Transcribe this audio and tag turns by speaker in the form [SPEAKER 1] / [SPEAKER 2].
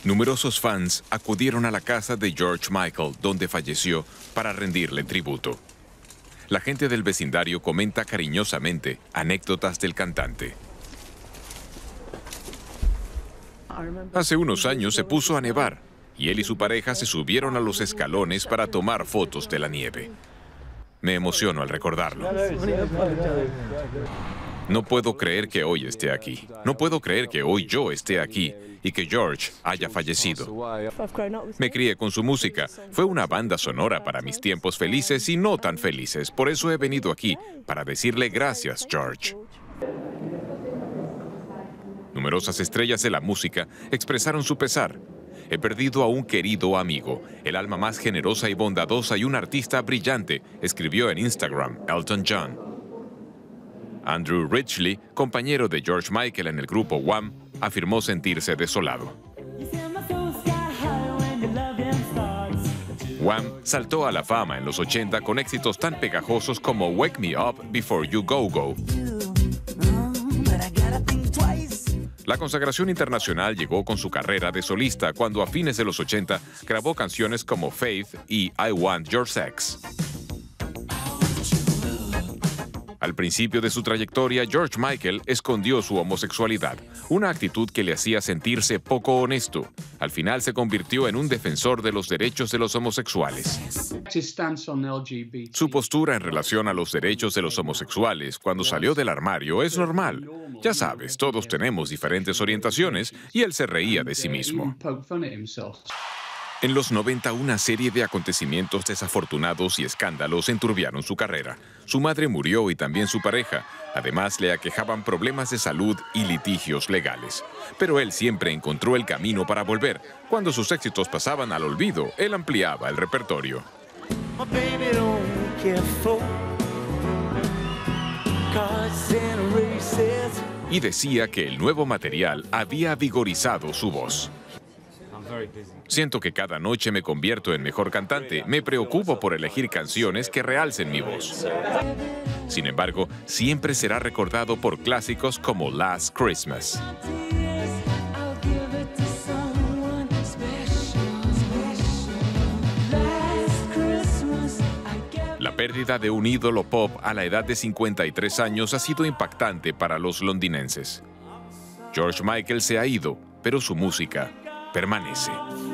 [SPEAKER 1] Numerosos fans acudieron a la casa de George Michael, donde falleció, para rendirle tributo. La gente del vecindario comenta cariñosamente anécdotas del cantante. Hace unos años se puso a nevar y él y su pareja se subieron a los escalones para tomar fotos de la nieve. Me emociono al recordarlo. No puedo creer que hoy esté aquí. No puedo creer que hoy yo esté aquí y que George haya fallecido. Me crié con su música. Fue una banda sonora para mis tiempos felices y no tan felices. Por eso he venido aquí, para decirle gracias, George. Numerosas estrellas de la música expresaron su pesar. He perdido a un querido amigo, el alma más generosa y bondadosa y un artista brillante, escribió en Instagram Elton John. Andrew Ridgeley, compañero de George Michael en el grupo Wham, afirmó sentirse desolado. Wham saltó a la fama en los 80 con éxitos tan pegajosos como Wake Me Up Before You Go Go. La consagración internacional llegó con su carrera de solista cuando a fines de los 80 grabó canciones como Faith y I Want Your Sex. Al principio de su trayectoria, George Michael escondió su homosexualidad, una actitud que le hacía sentirse poco honesto. Al final se convirtió en un defensor de los derechos de los homosexuales. Su postura en relación a los derechos de los homosexuales cuando salió del armario es normal. Ya sabes, todos tenemos diferentes orientaciones y él se reía de sí mismo. En los 90, una serie de acontecimientos desafortunados y escándalos enturbiaron su carrera. Su madre murió y también su pareja. Además, le aquejaban problemas de salud y litigios legales. Pero él siempre encontró el camino para volver. Cuando sus éxitos pasaban al olvido, él ampliaba el repertorio. Y decía que el nuevo material había vigorizado su voz. Siento que cada noche me convierto en mejor cantante. Me preocupo por elegir canciones que realcen mi voz. Sin embargo, siempre será recordado por clásicos como Last Christmas. La pérdida de un ídolo pop a la edad de 53 años ha sido impactante para los londinenses. George Michael se ha ido, pero su música permanece.